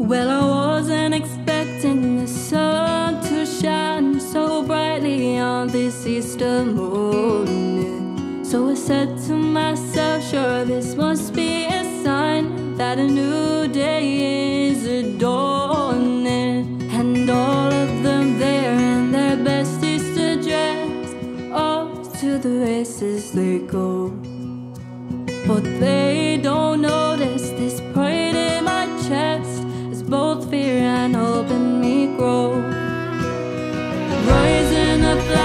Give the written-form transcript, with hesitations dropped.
Well, I wasn't expecting the sun to shine so brightly on this Easter morning. So I said to myself, sure, this must be a sign that a new day is dawning. And all of them there in their best Easter dress, off to the races they go. But they don't notice this pride in my chest, as both fear and hope in me grow. Rising up